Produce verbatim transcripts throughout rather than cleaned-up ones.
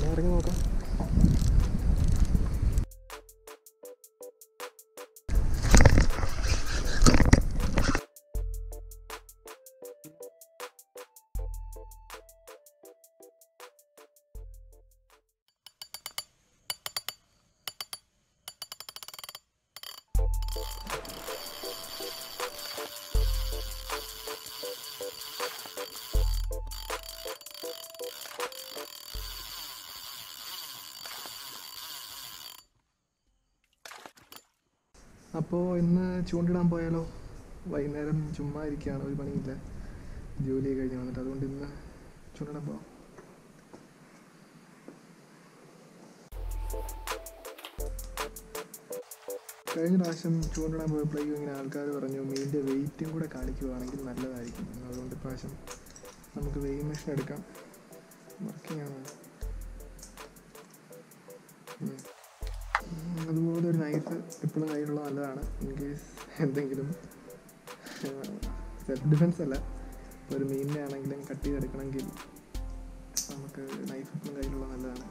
ഇറങ്ങി നോക്കാം. അപ്പോൾ ഇന്ന് ചൂണ്ടിടാൻ പോയാലോ? വൈകുന്നേരം ചുമ്മാ ഇരിക്കുകയാണ്, ഒരു പണിയില്ല, ജോലിയൊക്കെ കഴിഞ്ഞ് വന്നിട്ട്. അതുകൊണ്ട് ഇന്ന് ചൂണ്ടിടാൻ പോവാം. കഴിഞ്ഞ പ്രാവശ്യം ചൂണ്ടിടാൻ പോയപ്പോഴേക്കും ഇങ്ങനെ ആൾക്കാർ പറഞ്ഞു മീനിൻ്റെ വെയിറ്റും കൂടെ കാണിക്കുകയാണെങ്കിൽ നല്ലതായിരിക്കും. അതുകൊണ്ട് ഇപ്രാവശ്യം നമുക്ക് വെയിങ് മെഷീൻ എടുക്കാം. വർക്കിംഗ് ആണ്. അതുപോലെ ഒരു നൈഫ് എപ്പോഴും കയ്യിലുള്ള നല്ലതാണ്. ഇൻ കേസ് എന്തെങ്കിലും സെൽഫ് ഡിഫെൻസ് അല്ല, ഇപ്പോൾ ഒരു മീനിനെ ആണെങ്കിലും കട്ട് ചെയ്തെടുക്കണമെങ്കിൽ നമുക്ക് നൈഫ് എപ്പോഴും കയ്യിലുള്ള നല്ലതാണ്.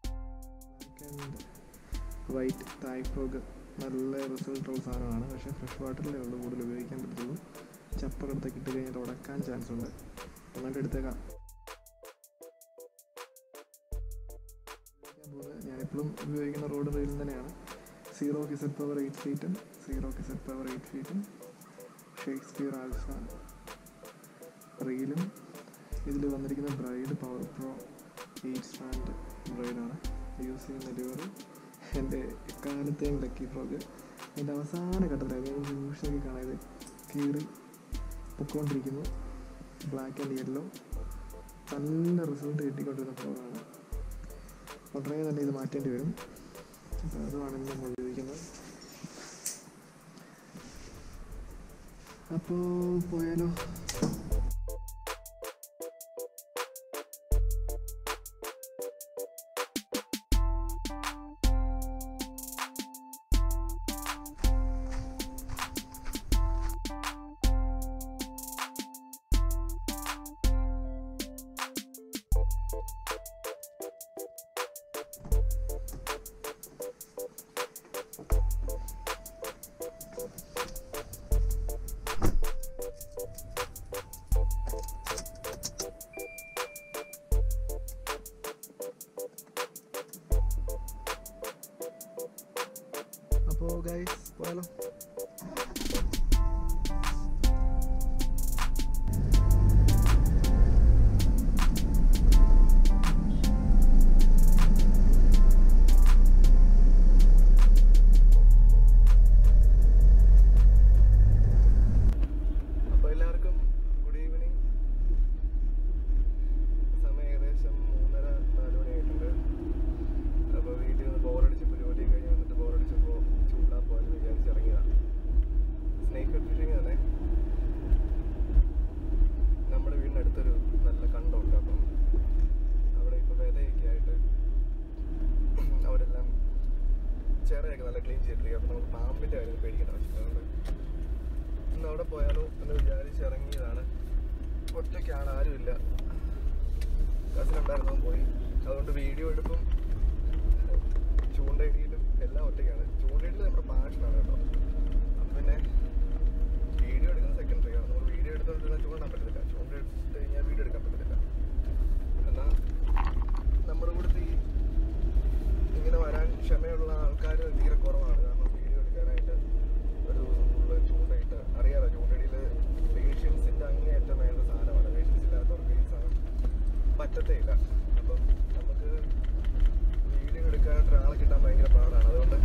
വൈറ്റ് തായ് ഫ്രോഗ് നല്ല റിസൾട്ടുള്ള സാധനമാണ്. പക്ഷേ ഫ്രഷ് വാട്ടറിലേ ഉള്ളൂ കൂടുതൽ ഉപയോഗിക്കാൻ പറ്റുള്ളൂ. ചപ്പറെടുത്തൊക്കെ ഇട്ട് കഴിഞ്ഞാൽ ഉടക്കാൻ ചാൻസ് ഉണ്ട്. നന്നായിട്ട് എടുത്തേക്കാം. ഞാനെപ്പോഴും ഉപയോഗിക്കുന്ന റോഡ് റീലും തന്നെയാണ്. സീറോ കിസറ്റ് പവർ എയ്റ്റ് ഫീറ്റും സീറോ കിസറ്റ് പവർ എയ്റ്റ് ഫീറ്റും ഷേക്സ്പിയർ ആൽഫ റീലും. ഇതിൽ വന്നിരിക്കുന്ന braid power pro eight stand ബ്രൈഡാണ് യൂസ് ചെയ്യുന്ന ലിവർ. എൻ്റെ എക്കാലത്തെയും ലക്കി ഫ്രോഗ് എൻ്റെ അവസാന ഘട്ടത്തിലായിരുന്നു. ന്യൂഷൊക്കെ കാണാതെ കീറി പൊക്കോണ്ടിരിക്കുന്നു. ബ്ലാക്ക് ആൻഡ് യെല്ലോ നല്ല റിസൾട്ട് കിട്ടിക്കൊണ്ടിരുന്ന ഫ്രോഗാണ്. ഉടനെ തന്നെ ഇത് മാറ്റേണ്ടി വരും. അപ്പോൾ അതുമാണ് ഇന്ന് നമ്മൾ ഉപയോഗിക്കുന്നത്. അപ്പോൾ പോയാലോ? അപ്പോൾ ഗൈസ് പോയാലോ? അപ്പോൾ എല്ലാവർക്കും ഗുഡ് ഈവനിങ്. സമയം ഏകദേശം മൂന്നര നാല് മണിയായിട്ടുണ്ട്. അപ്പോൾ വീട്ടിൽ നിന്ന് ബോറടിച്ചപ്പോൾ ജോലി കഴിഞ്ഞ് വന്നിട്ട് ബോറടിച്ചപ്പോൾ ചൂണ്ടാൻ പോകാൻ വിചാരിച്ചിറങ്ങിയതാണ്. സ്നേക്ക് ഹെഡ് ഫിഷിങ് തന്നെ. നമ്മുടെ വീടിനടുത്തൊരു നല്ല കണ്ടമുണ്ട്. അപ്പം അവിടെ ഇപ്പോൾ വിതയൊക്കെ ആയിട്ട് അവരെല്ലാം ചിറയൊക്കെ നല്ല ക്ലീൻ ചെയ്തിട്ടിരിക്കും. അപ്പോൾ നമുക്ക് പാമ്പിൻ്റെ കാര്യം പേടിക്കേണ്ട ആവശ്യമില്ല. അതുകൊണ്ട് ഇന്ന് അവിടെ പോയാലോ എന്ന് വിചാരിച്ചിറങ്ങിയതാണ്. ഒറ്റയ്ക്കാണ്, ആരുമില്ല. കസിനുണ്ടായിരുന്നു, പോയി. അതുകൊണ്ട് വീഡിയോ എടുക്കും ചൂണ്ടയിടിയിലും എല്ലാം ഒറ്റയ്ക്കാണ്. ചൂണ്ടയിടിൽ നമ്മുടെ പാഷനാണ് കേട്ടോ. അപ്പം പിന്നെ വീഡിയോ എടുക്കുന്ന സെക്കൻഡറി ആണ്. നമ്മൾ വീഡിയോ എടുത്തുകൊണ്ടിരുന്നാൽ ചൂണ്ടാൻ പറ്റത്തില്ല. ചൂണ്ട എടുത്ത് കഴിഞ്ഞാൽ വീഡിയോ എടുക്കാൻ പറ്റത്തില്ല. എന്നാൽ നമ്മുടെ കൂടത്ത് ഈ ഇങ്ങനെ വരാൻ ക്ഷമയുള്ള ആൾക്കാർ തീരെ കുറവാണ്. കാരണം വീഡിയോ എടുക്കാനായിട്ട് ഒരു ദിവസം ഫുള്ള് ചൂണ്ടയിട്ട് അറിയാലോ. ചൂണ്ടയിടിയിൽ പേഷ്യൻസിൻ്റെ അങ്ങേയറ്റം വേണ്ട സാധനമാണ്. പേഷ്യൻസ് ഇല്ലാത്തവർക്ക് ഈ സാധനം പറ്റത്തേ ഇല്ല. അപ്പം നമുക്ക് വീഡിയോ എടുക്കാനായിട്ട് ഒരാളെ കിട്ടാൻ ഭയങ്കര പാടാണ്. അതുകൊണ്ട്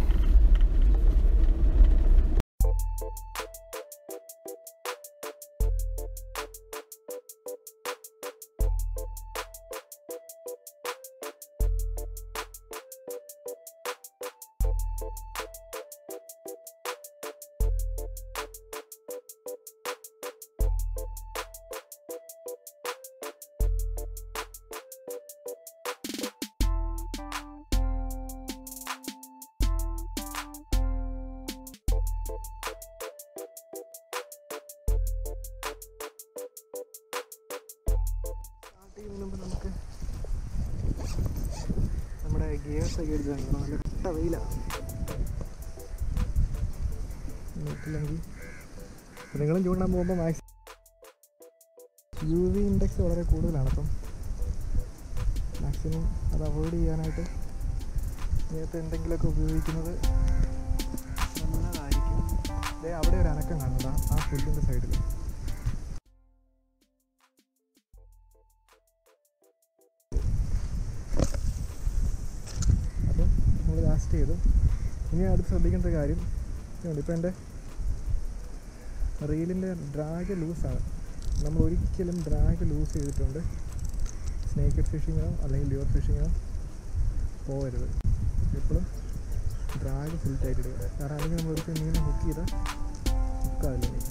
സ്റ്റാർട്ട് ചെയ്യുന്നതിന് മുമ്പ് നമുക്ക് ഗിയേഴ്സൊക്കെ എടുത്ത് വാങ്ങിക്കണം. നല്ല കട്ട വെയിലാണ്. നെറ്റില്ലെങ്കിൽ നിങ്ങളും ചൂണ്ടാൻ പോകുമ്പോൾ മാക്സിമം യു വി ഇൻഡെക്സ് വളരെ കൂടുതലാണ്. അപ്പം മാക്സിമം അത് അവോയ്ഡ് ചെയ്യാനായിട്ട് നേരത്തെ എന്തെങ്കിലുമൊക്കെ ഉപയോഗിക്കുന്നത് നല്ലതായിരിക്കും. അതേ അവിടെ ഒരു അനക്കം കാണുന്നുണ്ട് ആ പുല്ലിൻ്റെ സൈഡിൽ. അപ്പം നമ്മൾ ലാസ്റ്റ് ചെയ്തു. ഇനി അടുത്ത് ശ്രദ്ധിക്കേണ്ട കാര്യം ഇപ്പോൾ എൻ്റെ റീലിൻ്റെ ഡ്രാഗ് ലൂസാണ്. നമ്മൾ ഒരിക്കലും ഡ്രാഗ് ലൂസ് ചെയ്തിട്ടുണ്ട് സ്നേക്ക് ഫിഷിങ്ങിനോ അല്ലെങ്കിൽ ലിവർ ഫിഷിങ്ങിനോ പോകരുത്. എപ്പോഴും ഡ്രാഗ് ഫുൾ ടൈറ്റ് ഇടുക. കാരണം അല്ലെങ്കിൽ നമ്മൾ ഒരിക്കലും മീനെ ഹുക്ക് ചെയ്താൽ ഹുക്കാവില്ല മീൻ.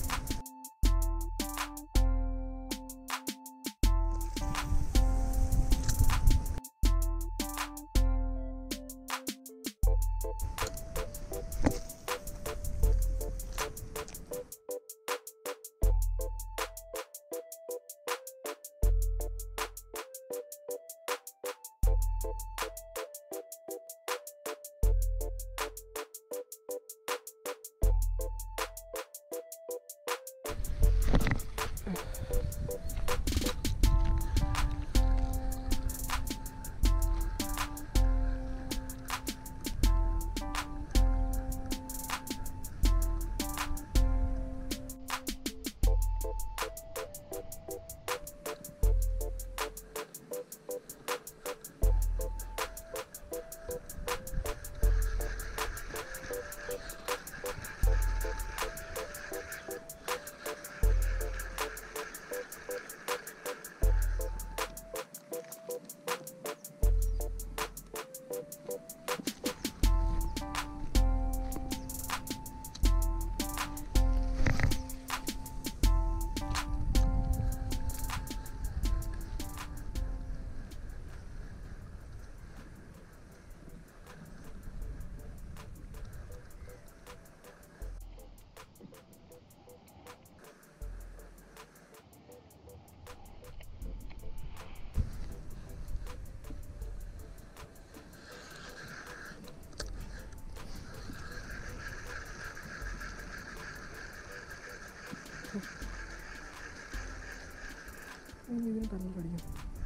ഇതിന് കണ്ണിൽ കടിക്കും.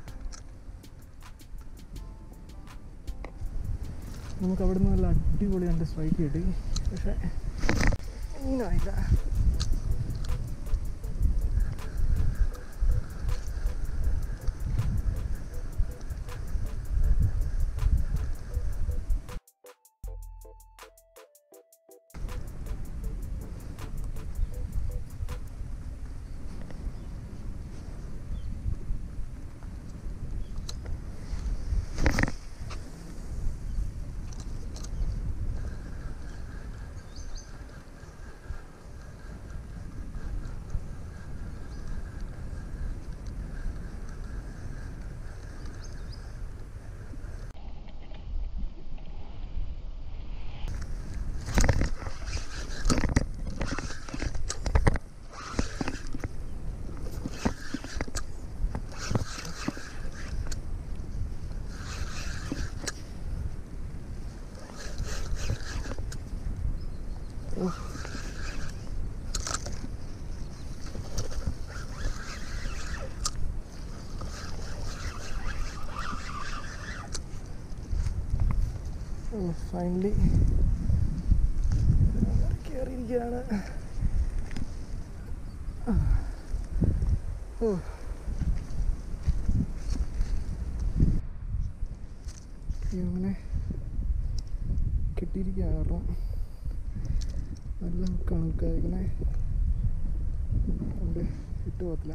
നമുക്ക് അവിടെ നിന്ന് നല്ല അടിപൊളി രണ്ട് സ്ട്രൈക്ക് കിട്ടി. പക്ഷേ ഇങ്ങനായില്ല. ഫൈനലി കയറിയിരിക്കുകയാണ്. അങ്ങനെ കിട്ടിയിരിക്കുകയാണ്. കാരണം നല്ല ഹുക്കാണ് ഹുക്കായിരിക്കണേ. അതുകൊണ്ട് ഇട്ട് പോകത്തില്ല.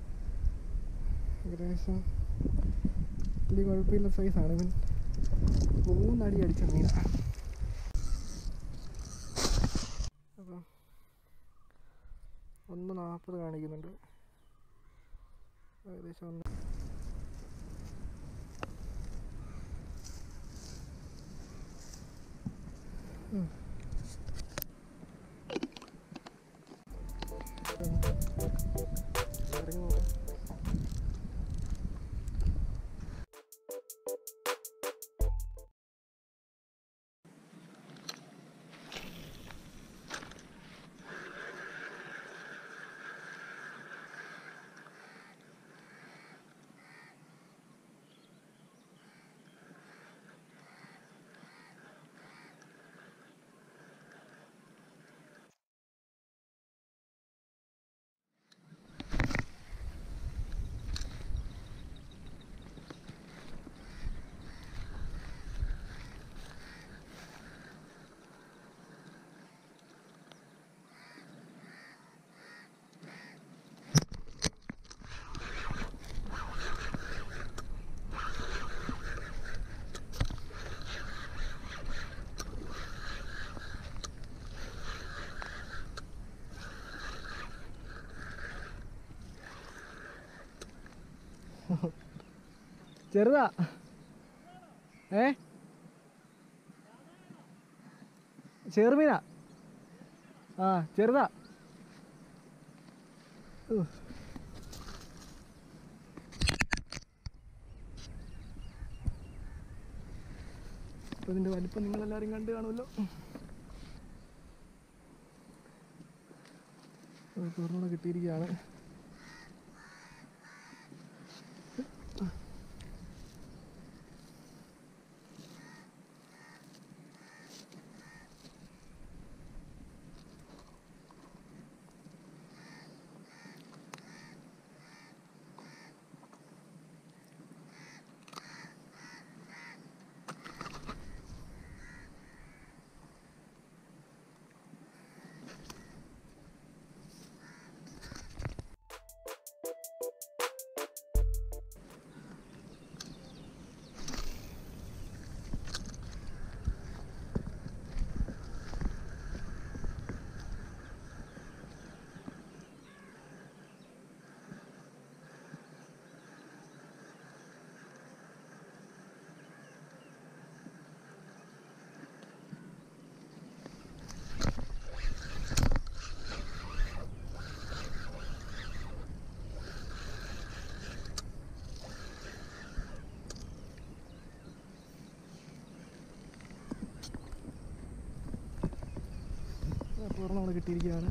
ഏകദേശം വലിയ കുഴപ്പമില്ല സൈസാണ്. ഇവൻ മൂന്നടി അടിച്ച മീനാണ്. അപ്പം ഒന്ന് നാൽപ്പത് കാണിക്കുന്നുണ്ട്. ഏകദേശം ഒന്ന് ഇറങ്ങി നോക്കാം. ചെറുതാ. ഏ ചെറുമീനാ. ആ ചെറുതാ. അപ്പോൾ ഇതിൻ്റെ വലിപ്പം നിങ്ങളെല്ലാവരും കണ്ടു കാണുമല്ലോ. തുറന്നൂടെ കിട്ടിയിരിക്കുകയാണ്. പൂർണ്ണം നമ്മൾ കിട്ടിയിരിക്കുകയാണ്.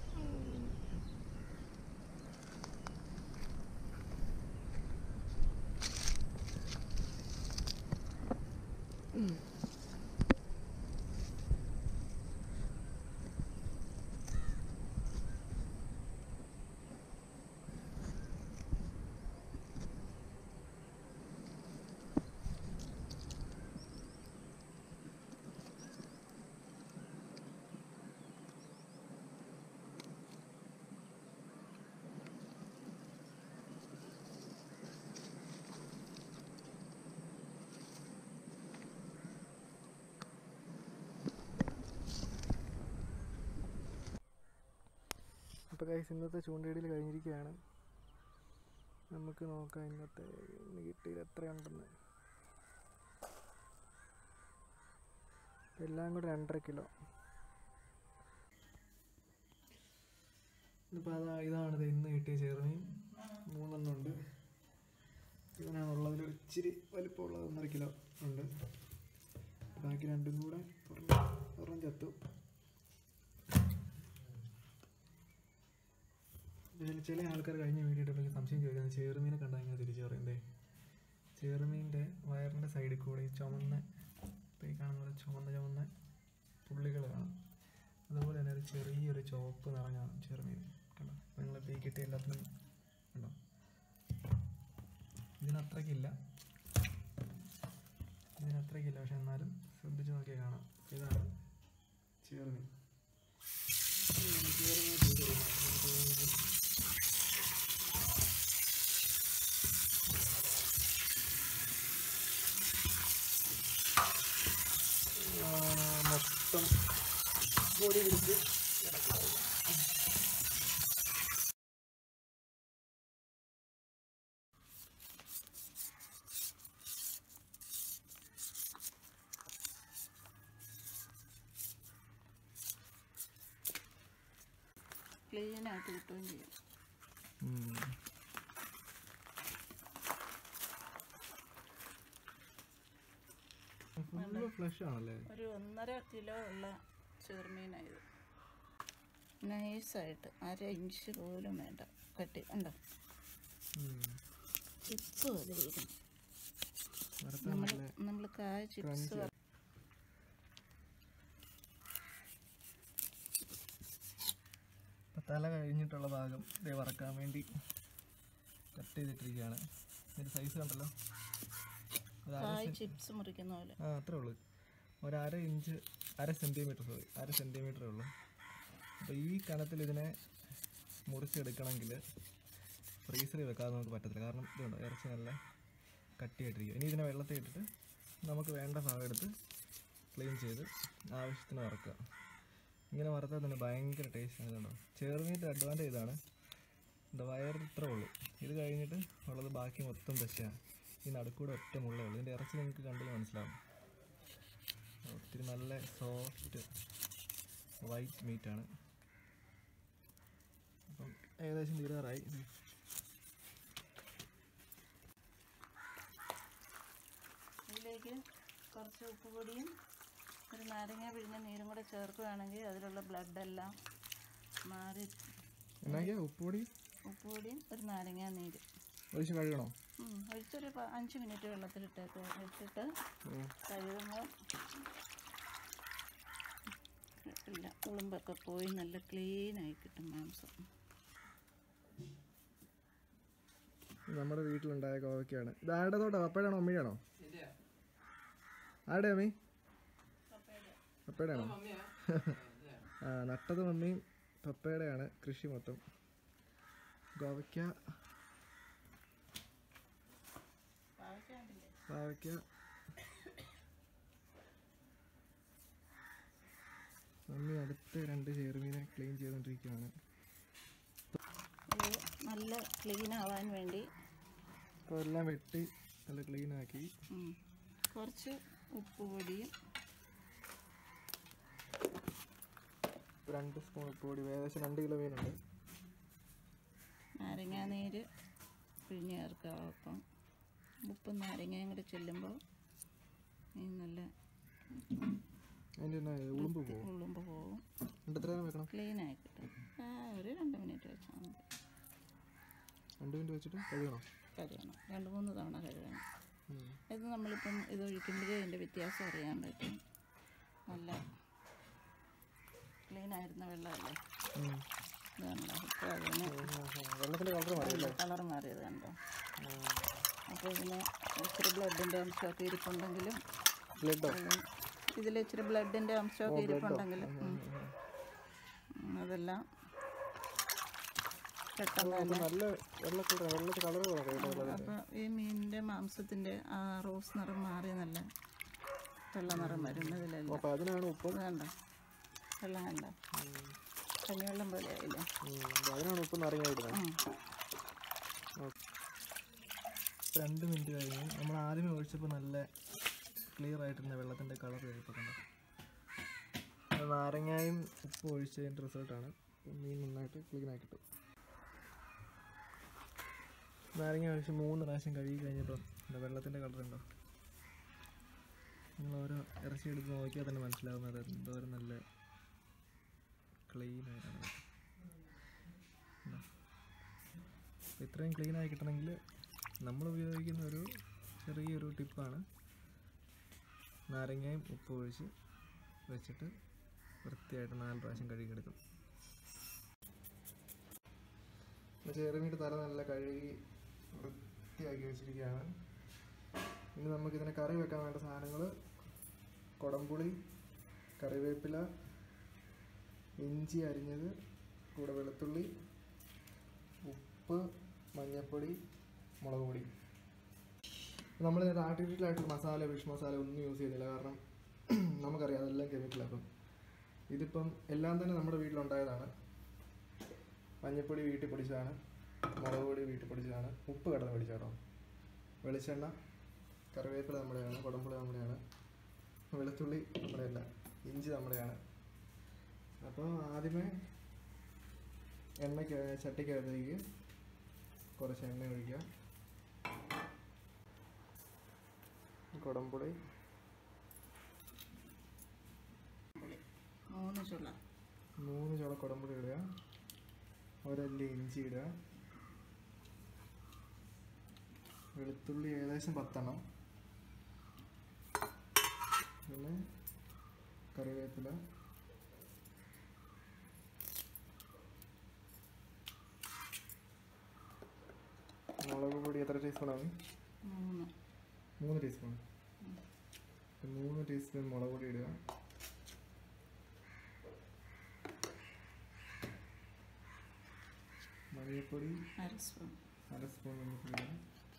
അപ്പോൾ ഗൈസ് ഇന്നത്തെ ചൂണ്ടയിടൽ കഴിഞ്ഞിരിക്കുകയാണ്. നമുക്ക് നോക്കാം ഇന്നത്തെ ഇന്ന് കിട്ടിയത് എത്രയുണ്ടെന്ന്. എല്ലാം കൂടെ രണ്ടര കിലോ. ഇപ്പോൾ അതാ ഇതാണിത് ഇന്ന് കിട്ടിയ ചെറുമീൻ. മൂന്നെണ്ണം ഉണ്ട്. ഇതിനാണുള്ളതിൽ ഇച്ചിരി വലിപ്പമുള്ളത് ഒന്നര കിലോ ഉണ്ട്. ബാക്കി രണ്ടും കൂടെ ഒരെണ്ണം ചത്തു. ഇതിൽ ചില ആൾക്കാർ കഴിഞ്ഞ വീഡിയോ ഇട്ടുണ്ടെങ്കിൽ സംശയം ചോദിക്കുന്നത് ചെറുമീനെ കണ്ടാൽ ഇങ്ങനെ തിരിച്ചു പറയുന്നത്. ചെറുമീൻ്റെ വയറിൻ്റെ സൈഡിൽ കൂടെ ഈ ചുമന്ന ഇപ്പോൾ ഈ കാണുന്ന പോലെ ചുമന്ന ചുമന്ന പുള്ളികൾ കാണും. അതുപോലെ തന്നെ ഒരു ചെറിയൊരു ചുവപ്പ് നിറഞ്ഞാണ് ചെറുമീൻ. കണ്ടോ? നിങ്ങളിപ്പോൾ ഈ കിട്ടിയ എല്ലാത്തിനും കണ്ടോ? ഇതിനത്രയ്ക്കില്ല ഇതിനത്രയ്ക്കില്ല പക്ഷെ എന്നാലും ശ്രദ്ധിച്ച് നോക്കിയാൽ കാണാം. ഇതാണ് ചെറുമീൻ. ചെറുമീൻ മൊത്തം പൊടി പിടിച്ച് ക്ലീനായിട്ട് കിട്ടുകയും ചെയ്യും. ഫ്ലഷ് ആണല്ലേ? ഒരു ഒന്നര കിലോ ഉള്ള ചെറുമീനായത്. നൈസായിട്ട് അര ഇഞ്ച് പോലും വേണ്ട കട്ടി. ഉണ്ടോ? ചിപ്സ് പോലെ ഇരിക്കും. നമ്മൾ നമ്മൾ കായ ചിപ്സ് തല കഴിഞ്ഞിട്ടുള്ള ഭാഗം ഇതേ വറക്കാൻ വേണ്ടി കട്ട് ചെയ്തിട്ടിരിക്കുകയാണ്. ഇതിൻ്റെ സൈസ് കണ്ടല്ലോ, ചിപ്സ് മുറിക്കുന്ന പോലെ. ആ അത്രേ ഉള്ളൂ. ഒരു അര ഇഞ്ച് അര സെൻറ്റിമീറ്റർ സോറി അര സെൻറ്റിമീറ്ററേ ഉള്ളൂ. അപ്പോൾ ഈ കനത്തിൽ ഇതിനെ മുറിച്ചെടുക്കണമെങ്കിൽ ഫ്രീസറിൽ വെക്കാതെ നമുക്ക് പറ്റത്തില്ല. കാരണം ഇതുണ്ടോ ഇറച്ചി നല്ല കട്ടിയായിട്ടിരിക്കും. ഇനി ഇതിനെ വെള്ളത്തിൽ ഇട്ടിട്ട് നമുക്ക് വേണ്ട ഭാഗം എടുത്ത് ക്ലീൻ ചെയ്ത് ആവശ്യത്തിന് വറക്കുക. ഇങ്ങനെ വറുത്താൽ തന്നെ ഭയങ്കര ടേസ്റ്റാണ്. ഇതുണ്ടോ ചെറുമീൻ്റെ അഡ്വാൻറ്റേജ് ഇതാണ്. എന്താ വയർ ഇത്രേ ഉള്ളൂ. ഇത് കഴിഞ്ഞിട്ട് ഉള്ളത് ബാക്കി മൊത്തം ദശയാണ്. ഈ നടുക്കൂടെ ഒറ്റ മുള്ളേ ഉള്ളൂ. ഇതിൻ്റെ ഇറച്ചി നിങ്ങൾക്ക് കണ്ടില്ല മനസ്സിലാവും. ഒത്തിരി നല്ല സോഫ്റ്റ് വൈറ്റ് മീറ്റാണ്. അപ്പം ഏകദേശം തീരാറായി. ഇതിലേക്ക് കുറച്ച് ഉപ്പ് പൊടിയും ഒരു നാരങ്ങ പിഴിഞ്ഞ നീരും കൂടെ ചേർക്കുകയാണെങ്കിൽ അതിലുള്ള ബ്ലഡെല്ലാം മാറി. എന്നാക്കിയാ ഉപ്പുപൊടി ഉപ്പ് പൊടിയും ഒരു നാരങ്ങ നീര് ഒഴിച്ച് കഴുകണോ? ഒഴിച്ചൊരു അഞ്ച് മിനിറ്റ് വെള്ളത്തിലിട്ടേക്ക് വെച്ചിട്ട് കഴുകുമ്പോൾ ഇല്ല ഉളുമ്പൊക്കെ പോയി നല്ല ക്ലീനായി കിട്ടും മാംസം. നമ്മുടെ വീട്ടിലുണ്ടായ കോവയ്ക്കാണ്. ഇത് ആരുടെ തോട്ടാ? പപ്പയുടെയാണോ അമ്മയാണോ? ആരുടെ അമ്മി? പപ്പയുടെ ആണോ? ആ, നട്ടത് മമ്മിയും പപ്പയുടെയാണ് കൃഷി മൊത്തം. കോവയ്ക്ക പാവയ്ക്ക മമ്മി അടുത്ത് രണ്ട് ചെറുമീനെ ക്ലീൻ ചെയ്തുകൊണ്ടിരിക്കുകയാണ്. ഇത് നല്ല ക്ലീൻ ആവാൻ വേണ്ടി അപ്പോൾ എല്ലാം വെട്ടി നല്ല ക്ലീനാക്കി കുറച്ച് ഉപ്പ് പൊടിയും രണ്ട് സ്പൂൺ ഉപ്പ് പൊടി, ഏകദേശം രണ്ട് കിലോ മീനുണ്ട്. നാരങ്ങാ നീര് പിഴിഞ്ഞ് ചേർക്കുക. അപ്പം ഉപ്പും നാരങ്ങയും കൂടെ ചെല്ലുമ്പോൾ ഈ നല്ല അതിൻ്റെ ഉളുമ്പ് പോകും. ഉളുമ്പ് പോകും. എത്ര നേരം വെക്കണം? ക്ലീനായി കിട്ടും. ആ ഒരു രണ്ട് മിനിറ്റ് വെച്ചാൽ മതി. രണ്ട് മിനിറ്റ് വെച്ചിട്ട് കഴുകണം? കഴുകണം, രണ്ട് മൂന്ന് തവണ കഴുകണം. ഇത് നമ്മളിപ്പം ഇത് ഒഴിക്കുമ്പോഴേ അതിൻ്റെ വ്യത്യാസം അറിയാൻ പറ്റും. നല്ല ക്ലീനായിരുന്ന വെള്ളമല്ലേ ഇതുണ്ടോ? ഇപ്പോൾ അതിന് വെള്ളത്തിൻ്റെ കളർ മാറിയല്ലേ? കളർ മാറിയത് കണ്ടോ? അപ്പോൾ ഇതിന് ഇച്ചിരി ബ്ലഡിൻ്റെ അംശമൊക്കെ ഇരിപ്പുണ്ടെങ്കിലും ബ്ലഡോ ഇതിൽ ഇച്ചിരി ബ്ലഡിൻ്റെ അംശമൊക്കെ ഇരിപ്പുണ്ടെങ്കിലും അതെല്ലാം പെട്ടെന്ന് തന്നെ. നല്ല വെള്ളത്തിൽ വെള്ളത്തിൽ കളർ മാറി. അപ്പോൾ ഈ മീനിൻ്റെ മാംസത്തിൻ്റെ ആ റോസ് നിറം മാറി നല്ല വെള്ള നിറം വരുന്നതിലല്ല. അപ്പോൾ അതിനാണ് ഉപ്പ്. കണ്ടോ വെള്ളം കണ്ടോ? കഞ്ഞിവെള്ളം പോലെ ആയില്ലേ? അതിനാണ് ഉപ്പ് നിറഞ്ഞായിടുന്നത്. രണ്ട് മിനിറ്റ് കഴിഞ്ഞ് നമ്മൾ ആദ്യമേ ഒഴിച്ചപ്പോൾ നല്ല ക്ലിയർ ആയിട്ടിരുന്ന വെള്ളത്തിൻ്റെ കളർ കഴിപ്പോൾ കണ്ടോ? നാരങ്ങയും ഉപ്പ് ഒഴിച്ചതിൻ്റെ റിസൾട്ടാണ്. മീൻ നന്നായിട്ട് ക്ലീനായി കിട്ടും. നാരങ്ങ ഒഴിച്ച് മൂന്ന് പ്രാവശ്യം കഴുകി കഴിഞ്ഞപ്പോൾ എന്താ വെള്ളത്തിൻ്റെ കളർ ഉണ്ടോ? നിങ്ങൾ ഓരോ ഇറച്ചി എടുത്ത് നോക്കിയാൽ തന്നെ മനസ്സിലാവുന്നത് എന്തോരം നല്ല ക്ലീൻ ആയിട്ടാണ്. ഇത്രയും ക്ലീനായി കിട്ടണമെങ്കിൽ നമ്മൾ ഉപയോഗിക്കുന്ന ഒരു ചെറിയൊരു ടിപ്പാണ് നാരങ്ങയും ഉപ്പ് ഒഴിച്ച് വെച്ചിട്ട് വൃത്തിയായിട്ട് നാല് പ്രാവശ്യം കഴുകിയെടുക്കും. ചെറുമീൻ്റെ തല നല്ല കഴുകി വൃത്തിയാക്കി വെച്ചിരിക്കുകയാണ്. ഇനി നമുക്കിതിനെ കറി വെക്കാൻ വേണ്ട സാധനങ്ങൾ കുടംപുളി, കറിവേപ്പില, ഇഞ്ചി അരിഞ്ഞത്, കൂടെ വെളുത്തുള്ളി, ഉപ്പ്, മഞ്ഞൾപ്പൊടി, മുളക് പൊടി. നമ്മൾ ആർട്ടിഫിഷ്യലായിട്ടുള്ള മസാല, ഫിഷ് മസാല ഒന്നും യൂസ് ചെയ്യുന്നില്ല. കാരണം നമുക്കറിയാം അതെല്ലാം കെമിക്കലാണ്. അപ്പം ഇതിപ്പം എല്ലാം തന്നെ നമ്മുടെ വീട്ടിലുണ്ടായതാണ്. മഞ്ഞൾപ്പൊടി വീട്ടിൽ പൊടിച്ചതാണ്, മുളക് പൊടി വീട്ടിൽ പൊടിച്ചതാണ്, ഉപ്പ് കടന്ന് പൊടിച്ചാട്ടോ, വെളിച്ചെണ്ണ, കറിവേപ്പില നമ്മുടെയാണ്, കുടംപുളി നമ്മുടെയാണ്, വെളുത്തുള്ളി നമ്മുടെയല്ല, ഇഞ്ചി നമ്മുടെയാണ്. അപ്പോൾ ആദ്യമേ എണ്ണയ്ക്ക് ചട്ടിക്കകത്തേക്ക് കുറച്ച് എണ്ണ ഒഴിക്കുക. കുടംപുളി മൂന്ന് ചുള മൂന്ന് ചുള കുടംപുളി ഇടുക. ഒരല്ലി ഇഞ്ചി ഇടുക. വെളുത്തുള്ളി ഏകദേശം പത്തെണ്ണം. പിന്നെ കറിവേപ്പില, മുളക് പൊടി എത്ര ടീസ്പൂണാണ്? മൂന്ന് മൂന്ന് ടീസ്പൂൺ. മൂന്ന് ടീസ്പൂൺ മുളക് പൊടി ഇടുക. മഞ്ഞൾപ്പൊടി അര സ്പൂൺ അര സ്പൂൺ മഞ്ഞൾപ്പൊടി ഇടുക.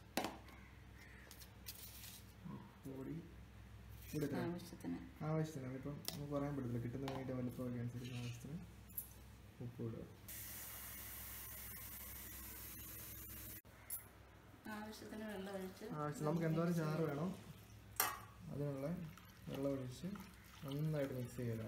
ഉപ്പ് പൊടി ഇടുക ആവശ്യത്തിന്. ആവശ്യത്തിന്. അതിപ്പം നമുക്ക് പറയാൻ പറ്റില്ല, കിട്ടുന്ന അതിൻ്റെ വലുപ്പമൊക്കെ അനുസരിച്ച് ആവശ്യത്തിന് ഉപ്പ് ഇടുക. ആവശ്യത്തിന് വെള്ളം ഒഴിച്ച് ആവശ്യം നമുക്ക് എന്തോരം ചാറ് വേണം അതിനുള്ള വെള്ളം ഒഴിച്ച് നന്നായിട്ട് മിക്സ് ചെയ്യുക.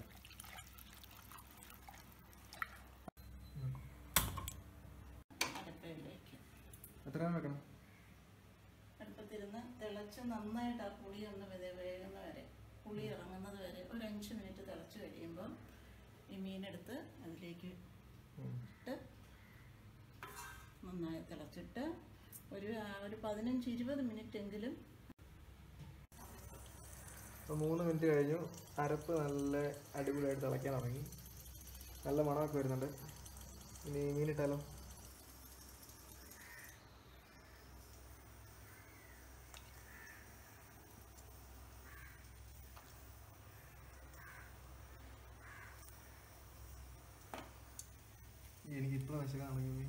അടുപ്പയിലേക്ക് എത്ര വെക്കണം? അടുപ്പത്തിരുന്ന് തിളച്ച് നന്നായിട്ട് ആ പുളി ഒന്ന് വേകുന്ന വരെ, പുളി ഇറങ്ങുന്നത് വരെ ഒരു അഞ്ച് മിനിറ്റ് തിളച്ച് കഴിയുമ്പോൾ ഈ മീനെടുത്ത് അതിലേക്ക് ഇട്ട് നന്നായി തിളച്ചിട്ട് ഒരു ഒരു പതിനഞ്ച് ഇരുപത് മിനിറ്റ് എങ്കിലും. ഇപ്പോൾ മൂന്ന് മിനിറ്റ് കഴിഞ്ഞു. അരപ്പ് നല്ല അടിപൊളിയായിട്ട് തിളയ്ക്കാൻ തുടങ്ങി. നല്ല മണമൊക്കെ വരുന്നുണ്ട്. ഇനി മീനിട്ടാലോ? എനിക്ക് ഇപ്പോൾ വിശക്കാണെങ്കിൽ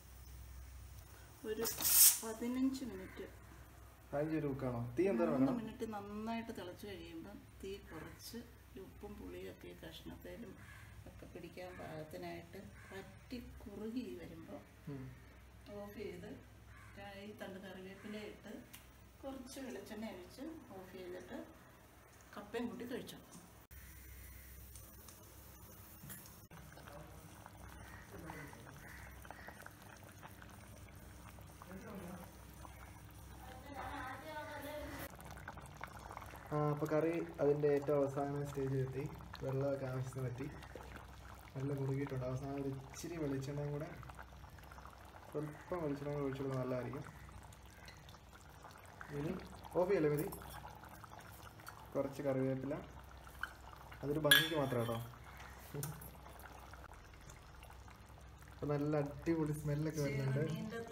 ഒരു പതിനഞ്ച് മിനിറ്റ് പതിനഞ്ച് ഒരു കുക്കാണോ? തീ എന്താ മൂന്ന് മിനിറ്റ് നന്നായിട്ട് തിളച്ച് കഴിയുമ്പം തീ കുറച്ച് ഉപ്പും പുളിയൊക്കെ ഈ കഷ്ണത്തേലും ഒക്കെ പിടിക്കാൻ പാകത്തിനായിട്ട് പറ്റി കുറുകി വരുമ്പോൾ ഓഫ് ചെയ്ത് ഈ തണ്ട് കറിവേപ്പില ഇട്ട് കുറച്ച് വെളിച്ചെണ്ണ ഒഴിച്ച് ഓഫ് ചെയ്തിട്ട് കപ്പയും കൂട്ടി കഴിച്ചു. ആ അപ്പോൾ കറി അതിൻ്റെ ഏറ്റവും അവസാന സ്റ്റേജിൽ എത്തി. വെള്ളമൊക്കെ ആവശ്യത്തിന് പറ്റി നല്ല കുറുകിയിട്ടുണ്ട്. അവസാനം ഒരു ഇച്ചിരി വെളിച്ചെണ്ണയും കൂടെ, സ്വല്പം വെളിച്ചെണ്ണ കൂടെ ഒഴിച്ചു കൊടുക്കുന്നത് നല്ലതായിരിക്കും. ഇനി ഓഫ് ചെയ്യല്ലേ മതി. കുറച്ച് കറിവേപ്പില, അതൊരു ഭംഗിക്ക് മാത്രം കേട്ടോ. അപ്പോൾ നല്ല അടിപൊളി സ്മെല്ലൊക്കെ വരുന്നുണ്ട്.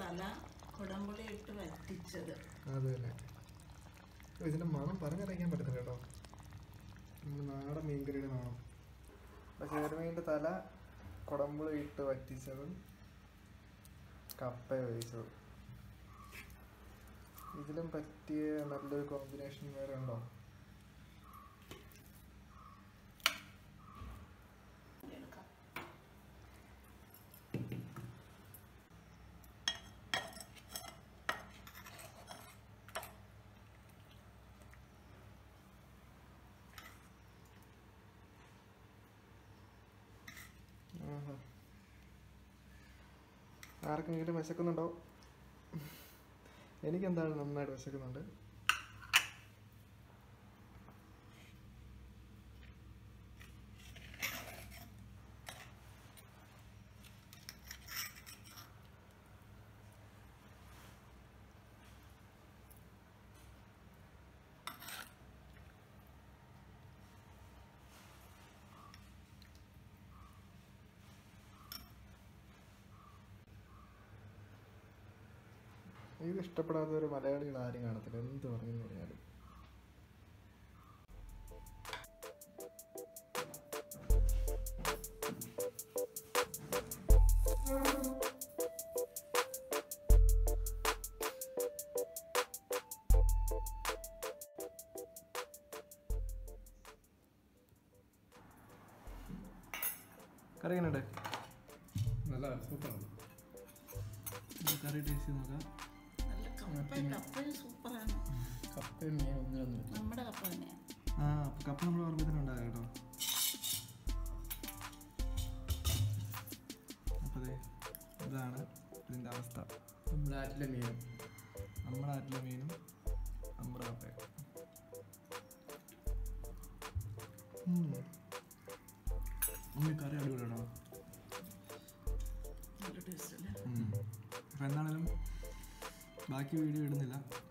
അത് തന്നെ. ഇതിൻ്റെ മണം പറഞ്ഞറിയിക്കാൻ പറ്റത്തില്ല കേട്ടോ. നമ്മുടെ നാടൻ മീൻകറിയുടെ മണം. അപ്പോൾ ചെറുമീൻ്റെ തല കുടമ്പുളി ഇട്ട് വറ്റിച്ചതും കപ്പ വേവിച്ചതും. ഇതിലും പറ്റിയ നല്ലൊരു കോമ്പിനേഷൻ വേറെ ഉണ്ടോ? ആർക്കെങ്കിലും വിശക്കുന്നുണ്ടോ? എനിക്കെന്താണ് നന്നായിട്ട് വിശക്കുന്നുണ്ട്. ഇത് ഇഷ്ടപ്പെടാത്ത ഒരു മലയാളികൾ ആരും കാണത്തില്ല, എന്ത് പറഞ്ഞു പറഞ്ഞാലും. കറി എങ്ങനെയുണ്ട്? നല്ല സൂപ്പറാണ്. കറി ടേസ്റ്റ് നോക്കാം. സൂപ്പറാണ്. കപ്പയും മീൻ ഒന്നിനൊന്നും നമ്മുടെ കപ്പ തന്നെയാണ്. ആ അപ്പോൾ കപ്പ നമ്മുടെ ഓർമ്മത്തിനുണ്ടാകും കേട്ടോ. അപ്പോൾ അതെ, ഇതാണ് ഇതിൻ്റെ അവസ്ഥ. നമ്മുടെ ആറ്റിലെ മീനും നമ്മുടെ ആറ്റിലെ മീനും നമ്മുടെ കപ്പയും. ഉമ്മി കറി അടിപൊളിയാണോ? നല്ല ടേസ്റ്റ് അല്ലേ? അപ്പോൾ എന്താണെങ്കിലും ബാക്കി വീഡിയോ ഇടുന്നില്ല.